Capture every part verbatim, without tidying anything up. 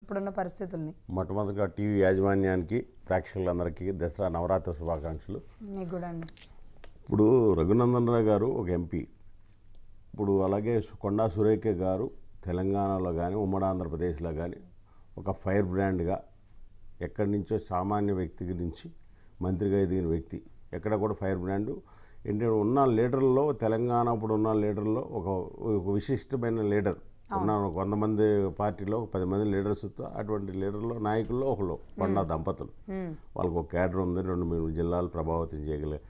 ఇప్పుడున్న పరిస్థితుల్ని? మొట్టమొదటిగా టీవీ యాజమాన్యానికి ప్రేక్షకులందరికీ దసరా నవరాత్రి శుభాకాంక్షలు. మీకు కూడా అండి. ఇప్పుడు రఘునందన్ రావు గారు ఒక ఎంపీ, ఇప్పుడు అలాగే కొండా సురేఖ గారు తెలంగాణలో కానీ ఉమ్మడి ఆంధ్రప్రదేశ్లో కానీ ఒక ఫైర్ బ్రాండ్గా ఎక్కడి నుంచో సామాన్య వ్యక్తి నుంచి మంత్రిగా ఎదిగిన వ్యక్తి, ఎక్కడ కూడా ఫైర్ బ్రాండ్ ఏంటంటే ఉన్న లీడర్లో తెలంగాణ ఇప్పుడు ఉన్న లీడర్లో ఒక ఒక విశిష్టమైన లీడర్ ఉన్నాను. కొంతమంది పార్టీలో పది మంది లీడర్స్తో అటువంటి లీడర్లో నాయకుల్లో ఒకళ్ళు కొండా దంపతులు. వాళ్ళకు ఒక క్యాడర్ ఉంది, రెండు మూడు జిల్లాలు ప్రభావితం చేయగలిగే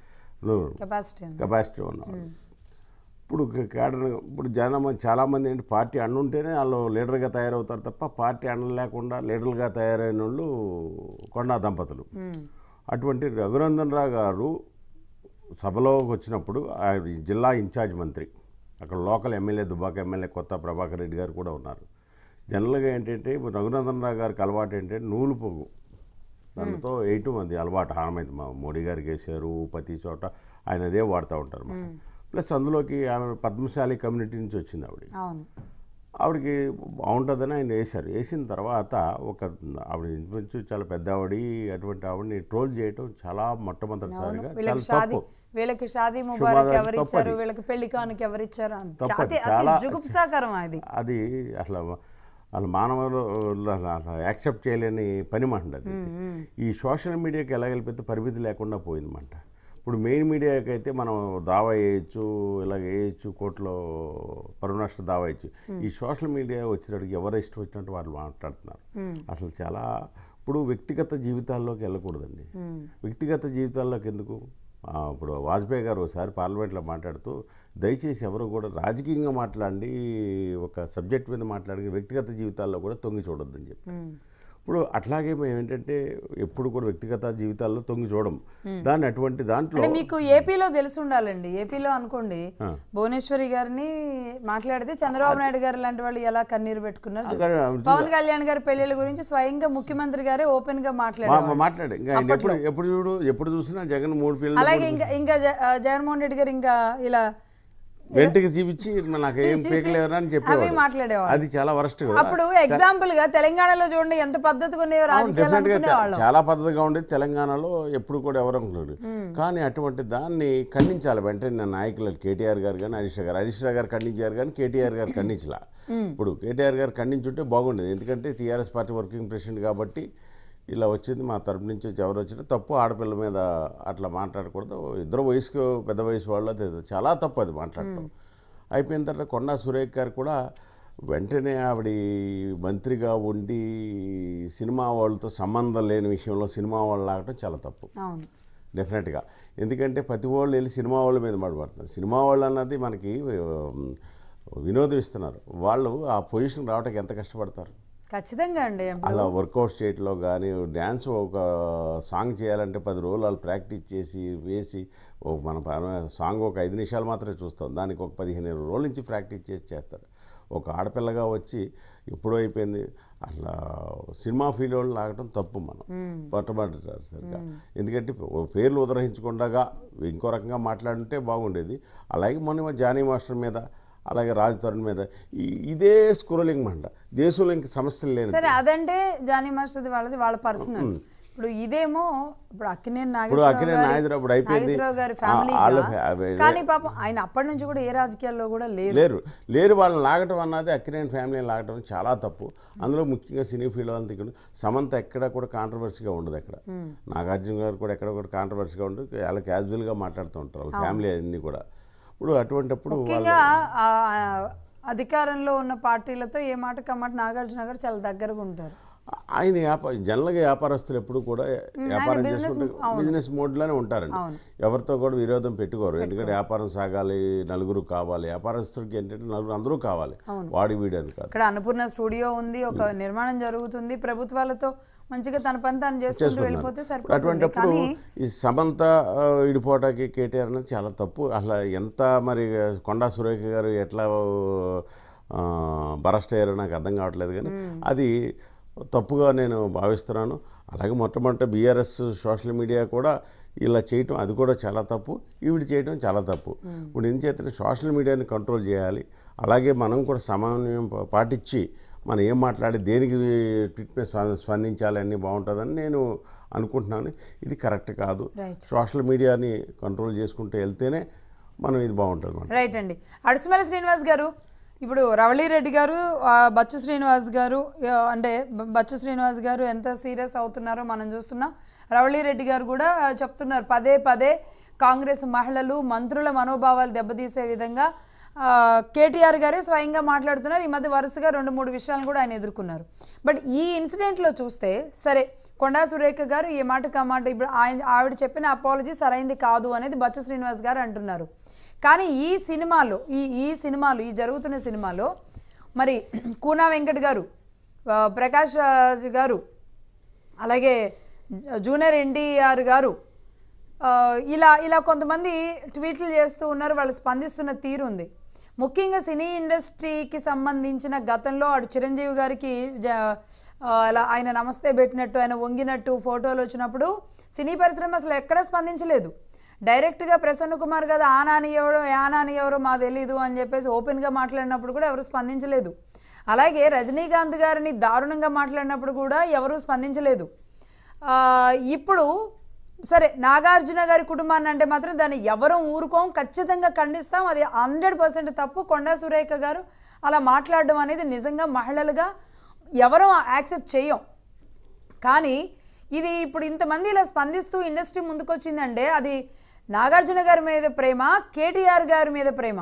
కెపాసిటీ ఉన్నవాళ్ళు. ఇప్పుడు క్యాడర్ ఇప్పుడు జనం చాలామంది ఏంటి పార్టీ అండుంటేనే వాళ్ళు లీడర్గా తయారవుతారు తప్ప పార్టీ అండ లేకుండా లీడర్గా తయారైన వాళ్ళు కొండా దంపతులు. అటువంటి రఘునందన్ రావు గారు సభలోకి వచ్చినప్పుడు జిల్లా ఇన్ఛార్జ్ మంత్రి, అక్కడ లోకల్ ఎమ్మెల్యే దుబ్బాక ఎమ్మెల్యే కొత్త ప్రభాకర్ రెడ్డి గారు కూడా ఉన్నారు. జనరల్గా ఏంటంటే రఘునందన్ రావు గారికి అలవాటు ఏంటంటే నూలు పొగు దానితో వేయటం అది అలవాటు. ఆనమైతే మా మోడీ గారికి వేసారు ప్రతి చోట, ఆయన అదే వాడుతూ ఉంటారు అన్నమాట. ప్లస్ అందులోకి ఆమె పద్మశాలి కమ్యూనిటీ నుంచి వచ్చింది ఆవిడ. ఆవిడకి బాగుంటుందని ఆయన వేశారు. వేసిన తర్వాత ఒక ఆవిడ నుంచి చాలా పెద్ద ఆవిడ, అటువంటి ఆవిడని ట్రోల్ చేయటం చాలా మొట్టమొదటిసారిగా చాలా తప్పు. వీళ్ళకి షాదీ ముబారక్ ఎవరిచ్చారు, వీళ్ళకి పెళ్లి కానుక ఎవరిచ్చారు, చాలా జుగుప్సాకరం అది. అది అసలు వాళ్ళ మానవులు అసలు యాక్సెప్ట్ చేయలేని పని మాట అది. ఈ సోషల్ మీడియాకి ఎలా వెళ్ళిపోతే పరిమితి లేకుండా పోయిందన్నమాట. ఇప్పుడు మెయిన్ మీడియాకి అయితే మనం దావా వేయచ్చు, ఇలాగ వేయచ్చు, కోర్టులో పరువు నష్ట దావా వేయచ్చు. ఈ సోషల్ మీడియా వచ్చినట్టుగా ఎవరు ఇష్టం వచ్చినట్టు వాళ్ళు మాట్లాడుతున్నారు. అసలు చాలా ఇప్పుడు వ్యక్తిగత జీవితాల్లోకి వెళ్ళకూడదండి. వ్యక్తిగత జీవితాల్లోకి ఎందుకు? ఇప్పుడు వాజ్పేయి గారు ఒకసారి పార్లమెంట్లో మాట్లాడుతూ దయచేసి ఎవరు కూడా రాజకీయంగా మాట్లాడి ఒక సబ్జెక్ట్ మీద మాట్లాడి వ్యక్తిగత జీవితాల్లో కూడా తొంగి చూడొద్దని చెప్పి. ఇప్పుడు అట్లాగే మేము ఏంటంటే ఎప్పుడు కూడా వ్యక్తిగత జీవితాల్లో తొంగి చూడం దాన్ని. అటువంటి దాంట్లో మీకు ఏపీలో తెలిసి ఉండాలండి. ఏపీలో అనుకోండి భువనేశ్వరి గారిని మాట్లాడితే చంద్రబాబు నాయుడు గారు లాంటి వాళ్ళు ఎలా కన్నీరు పెట్టుకున్నారు. పవన్ కళ్యాణ్ గారి పెళ్లిళ్ళ గురించి స్వయంగా ముఖ్యమంత్రి గారే ఓపెన్ గా మాట్లాడారు. మాట్లాడే ఇంకా ఎప్పుడు ఎప్పుడు చూడు ఎప్పుడు చూసినా జగన్ మూడు పిల్లలు. అలాగే ఇంకా ఇంకా జగన్మోహన్ రెడ్డి గారు ఇంకా ఇలా వెంటకి చూపించి నాకు ఏం పీకలేవరా అని చెప్పి మాట్లాడేవాళ్ళు. అది చాలా వరస్ట్. అప్పుడు ఎగ్జాంపుల్ గా తెలంగాణలో చూడండి ఎంత పద్ధతిగా ఉండేవి రాజకీయాలు. చాలా పద్ధతిగా ఉండేది తెలంగాణలో ఎప్పుడు కూడా ఎవరు అనుకున్నారు. కానీ అటువంటి దాన్ని ఖండించాలి వెంటనే నాయకులు. కేటీఆర్ గారు కానీ హరీష్ గారు హరీష్ రావు గారు ఖండించారు కానీ కేటీఆర్ గారు ఖండించలా. ఇప్పుడు కేటీఆర్ గారు ఖండించుంటే బాగుండేది. ఎందుకంటే టీఆర్ఎస్ పార్టీ వర్కింగ్ ప్రెసిడెంట్ కాబట్టి ఇలా వచ్చింది. మా తరపు నుంచి ఎవరు వచ్చినా తప్పు. ఆడపిల్ల మీద అట్లా మాట్లాడకూడదు. ఇద్దరు వయసుకు పెద్ద వయసు వాళ్ళు అది చాలా తప్పు అది మాట్లాడటం. అయిపోయిన తర్వాత కొండా సురేఖ గారు కూడా వెంటనే ఆవిడ మంత్రిగా ఉండి సినిమా వాళ్ళతో సంబంధం లేని విషయంలో సినిమా వాళ్ళు లాగటం చాలా తప్పు డెఫినెట్గా. ఎందుకంటే ప్రతి వాళ్ళు వెళ్ళి సినిమా వాళ్ళ మీద మాట్లాడుతున్నారు. సినిమా వాళ్ళు అన్నది మనకి వినోదం ఇస్తున్నారు. వాళ్ళు ఆ పొజిషన్ రావడానికి ఎంత కష్టపడతారు. ఖచ్చితంగా అండి. అలా వర్కౌట్ స్టేట్లో కానీ డ్యాన్స్ ఒక సాంగ్ చేయాలంటే పది రోజులు వాళ్ళు ప్రాక్టీస్ చేసి వేసి మన సాంగ్ ఒక ఐదు నిమిషాలు మాత్రమే చూస్తాం. దానికి ఒక పదిహేను రోజుల నుంచి ప్రాక్టీస్ చేసి చేస్తారు. ఒక ఆడపిల్లగా వచ్చి ఎప్పుడో అయిపోయింది. అట్లా సినిమా ఫీల్డ్ వాళ్ళు లాగటం తప్పు మనం పట్టబడ్డారు సరిగ్గా. ఎందుకంటే పేర్లు ఉదరహించకుండా ఇంకో రకంగా మాట్లాడుంటే బాగుండేది. అలాగే మొన్న జానీ మాస్టర్ మీద అలాగే రాజ్ తరుణ్ మీద ఇదే స్క్రోలింగ్ మాట దేశంలో ఇంక సమస్యలు లేదు. సరే అదంటే జానీ మాస్టర్ వాళ్ళది వాళ్ళ పర్సనల్. ఇప్పుడు ఇదేమో ఇప్పుడు అక్కినేని నాగేశ్వరరావు గారి ఫ్యామిలీ. కానీ పాపం ఆయన అప్పటి నుంచి కూడా ఏ రాజకీయాల్లో కూడా లేరు లేరు వాళ్ళని లాగటం అన్నది అక్కినేని ఫ్యామిలీని లాగటం చాలా తప్పు. అందులో ముఖ్యంగా సినీ ఫీల్డ్ వాళ్ళని ఇక్కడ సమంత ఎక్కడ కూడా కాంట్రవర్సీగా ఉండదు. ఎక్కడ నాగార్జున గారు కూడా ఎక్కడ కూడా కాంట్రవర్సీగా ఉండదు. చాలా క్యాజువల్గా మాట్లాడుతూ ఉంటారు వాళ్ళ ఫ్యామిలీ అన్నీ కూడా. ఇప్పుడు అటువంటిప్పుడు ముఖ్యంగా అధికారంలో ఉన్న పార్టీలతో ఏ మాట కమాట నాగార్జున గారు చాలా దగ్గరగా ఉంటారు. ఆయన వ్యాపార జనరల్గా వ్యాపారస్తులు ఎప్పుడు కూడా వ్యాపారం చేసుకుంటే బిజినెస్ మోడ్లోనే ఉంటారండి. ఎవరితో కూడా విరోధం పెట్టుకోరు. ఎందుకంటే వ్యాపారం సాగాలి, నలుగురు కావాలి. వ్యాపారస్తుడికి ఏంటంటే నలుగురు అందరూ కావాలి, వాడి వీడని కాదు. ఇక్కడ అన్నపూర్ణ స్టూడియో ఉంది, ఒక నిర్మాణం జరుగుతుంది, ప్రభుత్వాలతో మంచిగా తన పని తాను చేసుకుంటూ వెళ్ళిపోతే సరిపోతుంది. అటువంటిప్పుడు ఈ సమంత విడిపోవటానికి కేటీఆర్ అనేది చాలా తప్పు. అసలు ఎంత మరి కొండా సురేఖ గారు ఎట్లా బరస్ట్ అయ్యారో నాకు అర్థం కావట్లేదు. కానీ అది తప్పుగా నేను భావిస్తున్నాను. అలాగే మొట్టమొదట బీఆర్ఎస్ సోషల్ మీడియా కూడా ఇలా చేయటం అది కూడా చాలా తప్పు. ఈవిడ చేయటం చాలా తప్పు. ఇప్పుడు ఏం చేస్తే సోషల్ మీడియాని కంట్రోల్ చేయాలి. అలాగే మనం కూడా సమన్వయం పాటించి మనం ఏం మాట్లాడి దేనికి ట్రీట్మెంట్ స్పందించాలని బాగుంటుందని నేను అనుకుంటున్నాను. ఇది కరెక్ట్ కాదు. సోషల్ మీడియాని కంట్రోల్ చేసుకుంటూ వెళ్తేనే మనం ఇది బాగుంటుంది. రైట్ అండి. అడిసిమల శ్రీనివాస్ గారు, ఇప్పుడు రవళిరెడ్డి గారు, బచ్చు శ్రీనివాస్ గారు, అంటే బచ్చు శ్రీనివాస్ గారు ఎంత సీరియస్ అవుతున్నారో మనం చూస్తున్నాం. రవళిరెడ్డి గారు కూడా చెప్తున్నారు పదే పదే కాంగ్రెస్ మహిళలు మంత్రుల మనోభావాలు దెబ్బతీసే విధంగా కేటీఆర్ గారే స్వయంగా మాట్లాడుతున్నారు. ఈ మధ్య వరుసగా రెండు మూడు విషయాలను కూడా ఆయన ఎదుర్కొన్నారు. బట్ ఈ ఇన్సిడెంట్లో చూస్తే సరే కొండా సురేఖ గారు ఏ మాట కామాట ఇప్పుడు ఆయన ఆవిడ చెప్పిన అపాలజీ సరైంది కాదు అనేది బచ్చు శ్రీనివాస్ గారు అంటున్నారు. కానీ ఈ సినిమాలో ఈ ఈ సినిమాలు ఈ జరుగుతున్న సినిమాలో మరి కూనా వెంకట్ గారు, ప్రకాష్ రాజ్ గారు, అలాగే జూనియర్ ఎన్టీఆర్ గారు ఇలా ఇలా కొంతమంది ట్వీట్లు చేస్తూ ఉన్నారు. వాళ్ళు స్పందిస్తున్న తీరు ఉంది. ముఖ్యంగా సినీ ఇండస్ట్రీకి సంబంధించిన గతంలో అటు చిరంజీవి గారికి అలా ఆయన నమస్తే పెట్టినట్టు, ఆయన వంగినట్టు ఫోటోలు వచ్చినప్పుడు సినీ పరిశ్రమ అసలు ఎక్కడా స్పందించలేదు. డైరెక్ట్గా ప్రసన్న కుమార్ గారు ఆ నాని ఎవరో ఆ నాని ఎవరో మా తెలీదు అని చెప్పేసి ఓపెన్గా మాట్లాడినప్పుడు కూడా ఎవరు స్పందించలేదు. అలాగే రజనీకాంత్ గారిని దారుణంగా మాట్లాడినప్పుడు కూడా ఎవరూ స్పందించలేదు. ఇప్పుడు సరే నాగార్జున గారి కుటుంబాన్ని అంటే మాత్రం దాన్ని ఎవరూ ఊరుకోం, ఖచ్చితంగా ఖండిస్తాం. అది హండ్రెడ్ పర్సెంట్ తప్పు. కొండా సురేఖ గారు అలా మాట్లాడడం అనేది నిజంగా మహిళలుగా ఎవరూ యాక్సెప్ట్ చేయం. కానీ ఇది ఇప్పుడు ఇంతమంది ఇలా స్పందిస్తూ ఇండస్ట్రీ ముందుకొచ్చిందంటే అది నాగార్జున గారి మీద ప్రేమ, కేటీఆర్ గారి మీద ప్రేమ?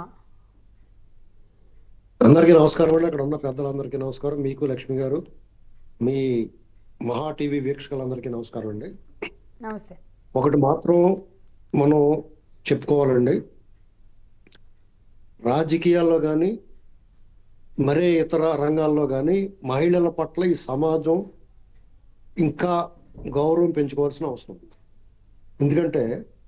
అందరికీ నమస్కారం అండి. అక్కడ ఉన్న పెద్దలందరికీ నమస్కారం. మీకు లక్ష్మి గారు, మీ మహా టీవీ వీక్షకులందరికీ నమస్కారం అండి. నమస్తే. ఒకటి మాత్రం మనం చెప్పుకోవాలండి, రాజకీయాల్లో కానీ మరే ఇతర రంగాల్లో కానీ మహిళల పట్ల ఈ సమాజం ఇంకా గౌరవం పెంచుకోవాల్సిన అవసరం ఉంది. ఎందుకంటే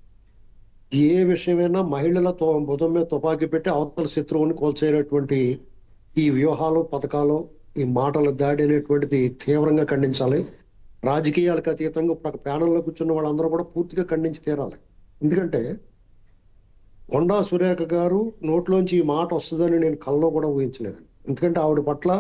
ఏ విషయమైనా మహిళలతో భుజం మీద తుపాకీ పెట్టి అవతల శత్రువుని కోల్చేటటువంటి ఈ వ్యూహాలు, పథకాలు, ఈ మాటల దాడి అనేటువంటిది తీవ్రంగా ఖండించాలి. రాజకీయాలకు అతీతంగా ఇప్పుడు ఒక ప్యానల్లో కూర్చున్న వాళ్ళందరూ కూడా పూర్తిగా ఖండించి తీరాలి. ఎందుకంటే కొండా సురేఖ గారు నోట్లోంచి ఈ మాట వస్తుందని నేను కల్లో కూడా ఊహించలేదు. ఎందుకంటే ఆవిడ పట్ల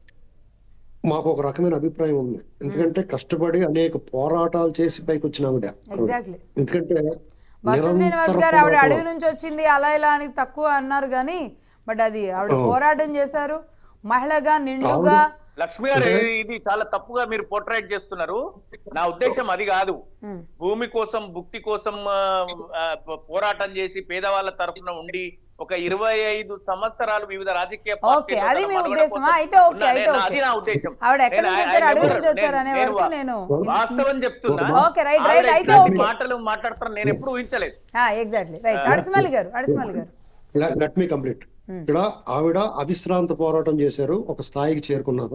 మాకు ఒక రకమైన అభిప్రాయం ఉంది. ఎందుకంటే కష్టపడి అనేక పోరాటాలు చేసి పైకి వచ్చిన ఆవిడ. ఎందుకంటే బచ్చు శ్రీనివాస్ గారు ఆవిడ అడవి నుంచి వచ్చింది అలా ఇలా అని తక్కువ అన్నారు కానీ బట్ అది ఆవిడ పోరాటం చేశారు మహిళగా నిండుగా. లక్ష్మి గారు, ఇది చాలా తప్పుగా మీరు పోర్ట్రేట్ చేస్తున్నారు. నా ఉద్దేశం అది కాదు. భూమి కోసం, భుక్తి కోసం పోరాటం చేసి పేదవాళ్ళ తరఫున ఉండి ఒక ఇరవై ఐదు సంవత్సరాలు వివిధ రాజకీయ అది మీ ఉద్దేశం అయితే ఓకే అయితే అది నా ఉద్దేశం. ఆవిడ ఎక్కడి నుంచి వచ్చారు, అడవి నుంచి వచ్చారు అనే వరకు నేను వాస్తవం చెప్తున్నా. ఓకే రైట్ రైట్ అయితే ఓకే మాటలు మాట్లాడతారు నేను ఎప్పుడు ఊహించలేదు. Exactly right. అడిసిమల్లి గారు అడిసిమల్లి గారు లెట్ మీ కంప్లీట్. ఇక్కడ ఆవిడ అవిశ్రాంత పోరాటం చేశారు, ఒక స్థాయికి చేరుకున్నారు.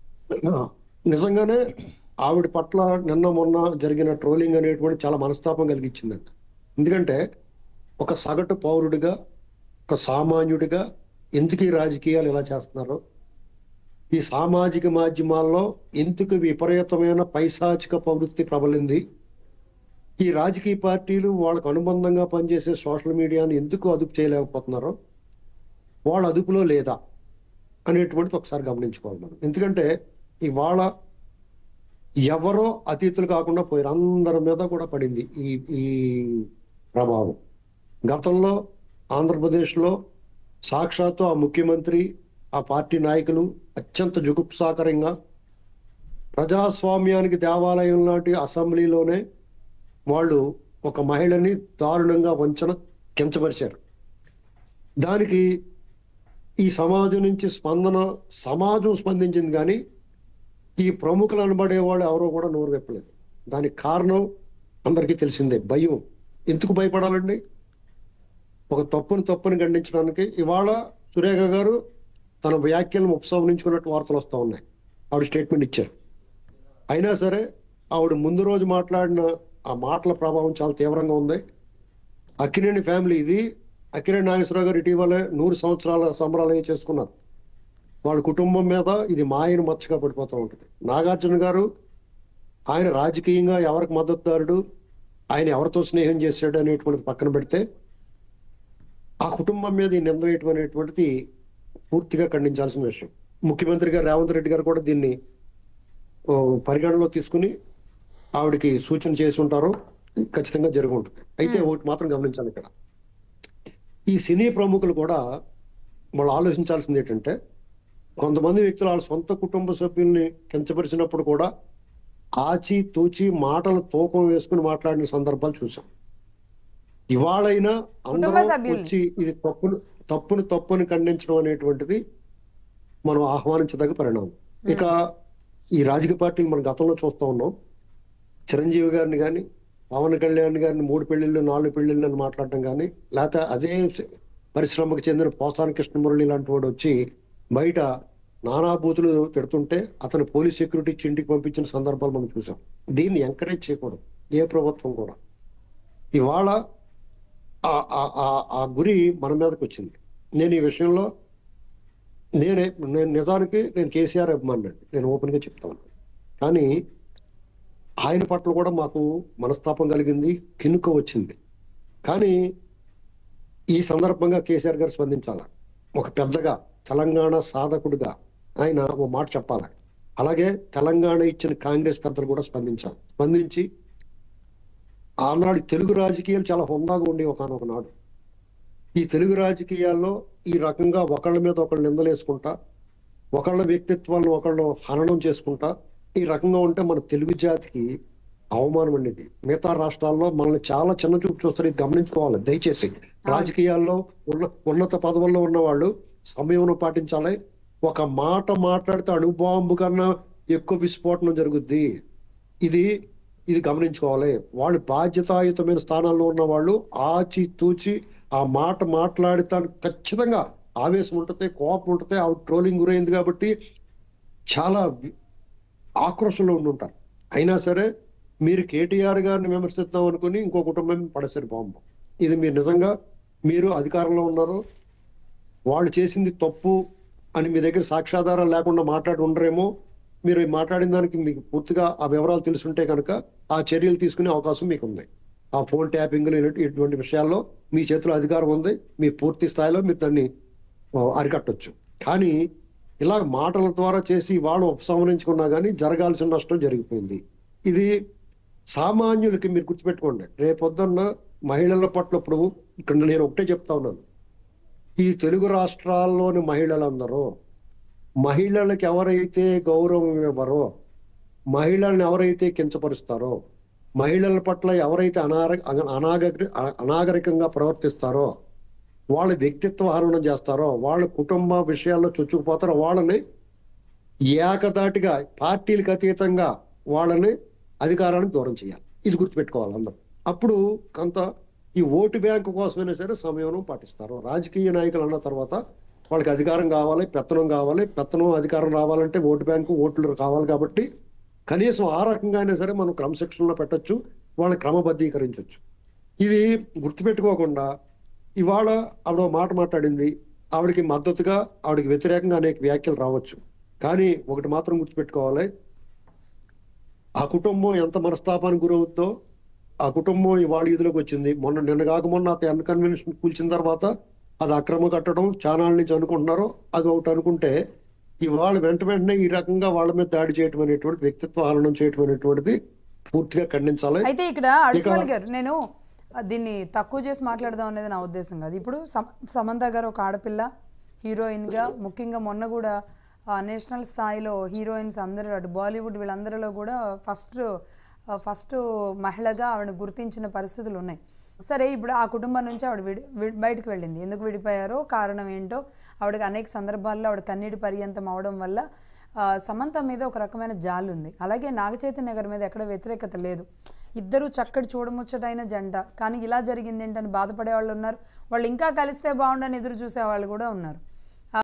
నిజంగానే ఆవిడ పట్ల నిన్న మొన్న జరిగిన ట్రోలింగ్ అనేటువంటి చాలా మనస్తాపం కలిగించిందంట. ఎందుకంటే ఒక సగటు పౌరుడిగా, ఒక సామాన్యుడిగా ఎందుకు ఈ రాజకీయాలు ఇలా చేస్తున్నారు, ఈ సామాజిక మాధ్యమాల్లో ఎందుకు విపరీతమైన పైశాచిక ప్రవృత్తి ప్రబలింది, ఈ రాజకీయ పార్టీలు వాళ్ళకు అనుబంధంగా పనిచేసే సోషల్ మీడియాని ఎందుకు అదుపు చేయలేకపోతున్నారో, వాళ్ళ అదుపులో లేదా అనేటువంటిది ఒకసారి గమనించుకోవాలి మనం. ఎందుకంటే ఇవాళ ఎవరో అతిథులు కాకుండా పోయారు, అందరి మీద కూడా పడింది ఈ ఈ ప్రభావం. గతంలో ఆంధ్రప్రదేశ్లో సాక్షాత్తు ఆ ముఖ్యమంత్రి, ఆ పార్టీ నాయకులు అత్యంత జుగుప్సాకరంగా ప్రజాస్వామ్యానికి దేవాలయం లాంటి అసెంబ్లీలోనే వాళ్ళు ఒక మహిళని దారుణంగా వంచన కించపరిచారు. దానికి ఈ సమాజం నుంచి స్పందన, సమాజం స్పందించింది కానీ ఈ ప్రముఖులు అనబడే వాళ్ళు ఎవరో కూడా నోరు వెప్పలేదు. దానికి కారణం అందరికీ తెలిసిందే, భయం. ఎందుకు భయపడాలండి? ఒక తప్పుని తప్పుని ఖండించడానికి ఇవాళ సురేఖ గారు తన వ్యాఖ్యలను ఉపసంహరించుకున్నట్టు వార్తలు వస్తూ ఉన్నాయి. ఆవిడ స్టేట్మెంట్ ఇచ్చారు. అయినా సరే ఆవిడ ముందు రోజు మాట్లాడిన ఆ మాటల ప్రభావం చాలా తీవ్రంగా ఉంది. అక్కినేని ఫ్యామిలీ ఇది. అక్కినేని నాగేశ్వరరావు గారు ఇటీవలే నూరు సంవత్సరాల సంబరాలు చేసుకున్నారు. వాళ్ళ కుటుంబం మీద ఇది మాయను మచ్చగా పడిపోతూ ఉంటుంది. నాగార్జున గారు ఆయన రాజకీయంగా ఎవరికి మద్దతుదారుడు, ఆయన ఎవరితో స్నేహం చేశాడు అనేటువంటిది పక్కన పెడితే ఆ కుటుంబం మీద ఈ నింద వేయటం అనేటువంటిది పూర్తిగా ఖండించాల్సిన విషయం. ముఖ్యమంత్రి గారు రేవంత్ రెడ్డి గారు కూడా దీన్ని పరిగణలో తీసుకుని ఆవిడకి సూచన చేసి ఉంటారు, ఖచ్చితంగా జరిగి ఉంటుంది. అయితే ఒకటి మాత్రం గమనించాలి, ఇక్కడ ఈ సినీ ప్రముఖులు కూడా వాళ్ళు ఆలోచించాల్సింది ఏంటంటే, కొంతమంది వ్యక్తులు వాళ్ళ సొంత కుటుంబ సభ్యుల్ని కించపరిచినప్పుడు కూడా ఆచి తూచి మాటలు తూకం వేసుకుని మాట్లాడిన సందర్భాలు చూసాం. ఇవాళైనా అందరూ వచ్చి ఇది తప్పును తప్పును తప్పుని ఖండించడం అనేటువంటిది మనం ఆహ్వానించదగ్గ పరిణామం. ఇక ఈ రాజకీయ పార్టీలు మనం గతంలో చూస్తూ ఉన్నాం. చిరంజీవి గారిని కానీ పవన్ కళ్యాణ్ గారిని మూడు పెళ్లిళ్ళు నాలుగు పెళ్లిళ్ళు అని మాట్లాడటం కానీ, లేకపోతే అదే పరిశ్రమకు చెందిన పోసాని కృష్ణమురళి లాంటి వాడు వచ్చి బయట నానా బూతులు పెడుతుంటే అతను పోలీస్ సెక్యూరిటీ ఇచ్చి ఇంటికి పంపించిన సందర్భాలు మనం చూసాం. దీన్ని ఎంకరేజ్ చేయకూడదు ఏ ప్రభుత్వం కూడా. ఇవాళ ఆ గురి మన మీదకి వచ్చింది. నేను ఈ విషయంలో నేనే నేను నిజానికి నేను కేసీఆర్ అభిమాని, నేను ఓపెన్ గా చెప్తాను. కానీ ఆయన పట్ల కూడా మాకు మనస్తాపం కలిగింది, కినుక వచ్చింది. కానీ ఈ సందర్భంగా కేసీఆర్ గారు స్పందించాల. ఒక పెద్దగా తెలంగాణ సాధకుడిగా ఆయన ఓ మాట చెప్పాలి. అలాగే తెలంగాణ ఇచ్చిన కాంగ్రెస్ పెద్దలు కూడా స్పందించాలి. స్పందించి ఆనాడు తెలుగు రాజకీయాలు చాలా హుందాగా ఉండి ఒకనొక నాడు ఈ తెలుగు రాజకీయాల్లో ఈ రకంగా ఒకళ్ళ మీద ఒకళ్ళు నిందలేసుకుంటా, ఒకళ్ళ వ్యక్తిత్వాలను ఒకళ్ళు హననం చేసుకుంటా ఈ రకంగా ఉంటే మన తెలుగు జాతికి అవమానం అనేది. మిగతా రాష్ట్రాల్లో మనల్ని చాలా చిన్న చూపు చూస్తారు, ఇది గమనించుకోవాలి దయచేసి. రాజకీయాల్లో ఉన్న ఉన్నత పదవుల్లో ఉన్న వాళ్ళు సమయం పాటించాలి. ఒక మాట మాట్లాడితే అణుబాంబు కన్నా ఎక్కువ విస్ఫోటనం జరుగుద్ది. ఇది ఇది గమనించుకోవాలి. వాళ్ళు బాధ్యతాయుతమైన స్థానాల్లో ఉన్న వాళ్ళు ఆచి తూచి ఆ మాట మాట్లాడితే ఖచ్చితంగా ఆవేశం ఉంటుంది, కోపం ఉంటుంది. ఆ ట్రోలింగ్ గురైంది కాబట్టి చాలా ఆక్రోషంలో ఉండుంటారు. అయినా సరే మీరు కేటీఆర్ గారిని విమర్శిద్దాం అనుకుని ఇంకో కుటుంబం పడేసారు బాంబు. ఇది మీరు నిజంగా మీరు అధికారంలో ఉన్నారు, వాళ్ళు చేసింది తప్పు అని మీ దగ్గర సాక్ష్యాధారాలు లేకుండా మాట్లాడి ఉండరేమో. మీరు మాట్లాడిన దానికి మీకు పూర్తిగా ఆ వివరాలు తెలుసుంటే కనుక ఆ చర్యలు తీసుకునే అవకాశం మీకు ఉంది. ఆ ఫోన్ ట్యాపింగ్లు ఇటువంటి విషయాల్లో మీ చేతిలో అధికారం ఉంది, మీ పూర్తి స్థాయిలో మీరు దాన్ని అరికట్టొచ్చు. కానీ ఇలా మాటల ద్వారా చేసి వాళ్ళు ఉపసంహరించుకున్నా కానీ జరగాల్సిన నష్టం జరిగిపోయింది. ఇది సామాన్యులకి మీరు గుర్తుపెట్టుకోండి. రేపొద్దున్న మహిళల పట్ల ఇప్పుడు ఇక్కడ నేను ఒకటే చెప్తా ఉన్నాను, ఈ తెలుగు రాష్ట్రాల్లోని మహిళలందరూ మహిళలకు ఎవరైతే గౌరవం ఇవ్వరో, మహిళల్ని ఎవరైతే కించపరుస్తారో, మహిళల పట్ల ఎవరైతే అనార అనాగరి అనాగరికంగా ప్రవర్తిస్తారో, వాళ్ళ వ్యక్తిత్వ హరణం చేస్తారో, వాళ్ళ కుటుంబ విషయాల్లో చొచ్చుకుపోతారో వాళ్ళని ఏకదాటిగా పార్టీలకు అతీతంగా వాళ్ళని అధికారానికి దూరం చేయాలి. ఇది గుర్తుపెట్టుకోవాలి అందరూ. అప్పుడు కొంత ఈ ఓటు బ్యాంకు కోసమైనా సరే సమయం పాటిస్తారు. రాజకీయ నాయకులు అన్న తర్వాత వాళ్ళకి అధికారం కావాలి, పెత్తనం కావాలి. పెత్తనం అధికారం రావాలంటే ఓటు బ్యాంకు ఓట్లు కావాలి. కాబట్టి కనీసం ఆ రకంగానే సరే మనం క్రమశిక్షణలో పెట్టచ్చు, వాళ్ళని క్రమబద్ధీకరించవచ్చు. ఇది గుర్తుపెట్టుకోకుండా ఇవాళ ఆవిడ మాట మాట్లాడింది, ఆవిడకి మద్దతుగా ఆవిడకి వ్యతిరేకంగా అనేక వ్యాఖ్యలు రావచ్చు. కానీ ఒకటి మాత్రం గుర్తుపెట్టుకోవాలి, ఆ కుటుంబం ఎంత మనస్తాపానికి గురవుద్దో, ఆ కుటుంబం ఇవాళ ఈదులోకి వచ్చింది. మొన్న నిన్న కాక మొన్న ఎన్ కన్వెన్షన్ కూల్చిన తర్వాత అది అక్రమ కట్టడం ఛానల్ నుంచి అనుకుంటున్నారో అది ఒకటి అనుకుంటే, ఇవాళ వెంట వెంటనే ఈ రకంగా వాళ్ళ మీద దాడి చేయటం అనేటువంటి వ్యక్తిత్వ హననం చేయటం అనేటువంటిది పూర్తిగా ఖండించాలి. అయితే ఇక్కడ అడిషనల్ గారు నేను దీన్ని తక్కువ చేసి మాట్లాడదాం అనేది నా ఉద్దేశం కాదు. ఇప్పుడు సమంత గారు ఒక ఆడపిల్ల హీరోయిన్గా, ముఖ్యంగా మొన్న కూడా నేషనల్ స్థాయిలో హీరోయిన్స్ అందరూ అటు బాలీవుడ్ వీళ్ళందరిలో కూడా ఫస్ట్ ఫస్ట్ మహిళగా ఆవిడ గుర్తించిన పరిస్థితులు ఉన్నాయి. సరే, ఇప్పుడు ఆ కుటుంబం నుంచి ఆవిడ విడి బయటకు వెళ్ళింది. ఎందుకు విడిపోయారో కారణం ఏంటో ఆవిడకి అనేక సందర్భాల్లో ఆవిడ కన్నీటి పర్యంతం అవడం వల్ల సమంత మీద ఒక రకమైన జాలి ఉంది. అలాగే నాగచైతన్య గారి మీద ఎక్కడ వ్యతిరేకత లేదు. ఇద్దరు చక్కటి చూడముచ్చటైన జంట, కానీ ఇలా జరిగింది ఏంటని బాధపడే వాళ్ళు ఉన్నారు. వాళ్ళు ఇంకా కలిస్తే బాగుండని ఎదురు చూసే వాళ్ళు కూడా ఉన్నారు.